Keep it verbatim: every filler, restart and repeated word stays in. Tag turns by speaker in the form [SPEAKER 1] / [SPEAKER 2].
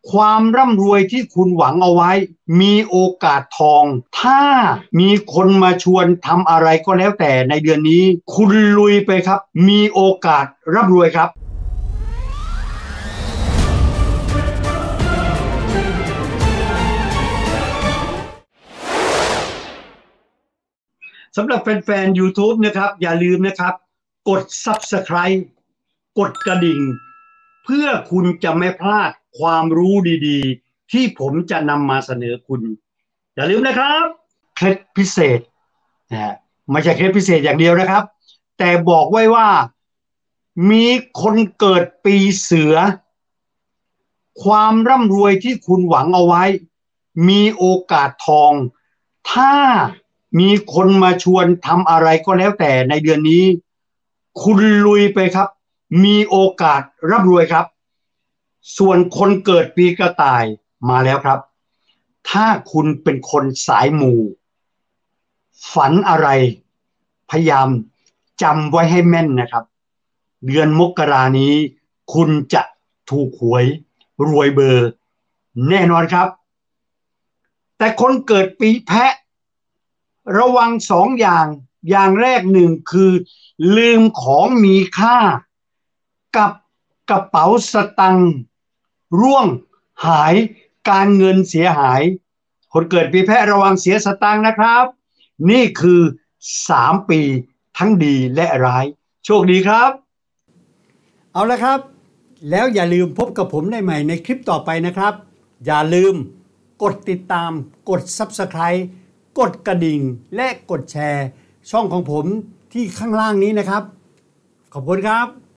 [SPEAKER 1] ความร่ำรวยที่คุณหวังเอาไว้มีโอกาสทองถ้ามีคนมาชวนทำอะไรก็แล้วแต่ในเดือนนี้คุณลุยไปครับมีโอกาสร่ำรวยครับสำหรับแฟนๆ YouTube นะครับอย่าลืมนะครับกด Subscribe กดกระดิ่งเพื่อคุณจะไม่พลาดความรู้ดีๆที่ผมจะนำมาเสนอคุณอย่าลืมนะครับเคล็ดพิเศษนะไม่ใช่เคล็ดพิเศษอย่างเดียวนะครับแต่บอกไว้ว่ามีคนเกิดปีเสือความร่ำรวยที่คุณหวังเอาไว้มีโอกาสทองถ้ามีคนมาชวนทำอะไรก็แล้วแต่ในเดือนนี้คุณลุยไปครับมีโอกาสร่ำรวยครับส่วนคนเกิดปีกระต่ายมาแล้วครับถ้าคุณเป็นคนสายมูฝันอะไรพยายามจำไว้ให้แม่นนะครับเดือนมกรานี้คุณจะถูกหวยรวยเบอร์แน่นอนครับแต่คนเกิดปีแพะระวังสองอย่างอย่างแรกหนึ่งคือลืมของมีค่ากับกระเป๋าสตังค์ร่วงหายการเงินเสียหายคนเกิดปีแพะระวังเสียสตังค์นะครับนี่คือสามปีทั้งดีและร้ายโชคดีครับเอาละครับแล้วอย่าลืมพบกับผมได้ใหม่ในคลิปต่อไปนะครับอย่าลืมกดติดตามกด Subscribe กดกระดิ่งและกดแชร์ช่องของผมที่ข้างล่างนี้นะครับขอบคุณครับ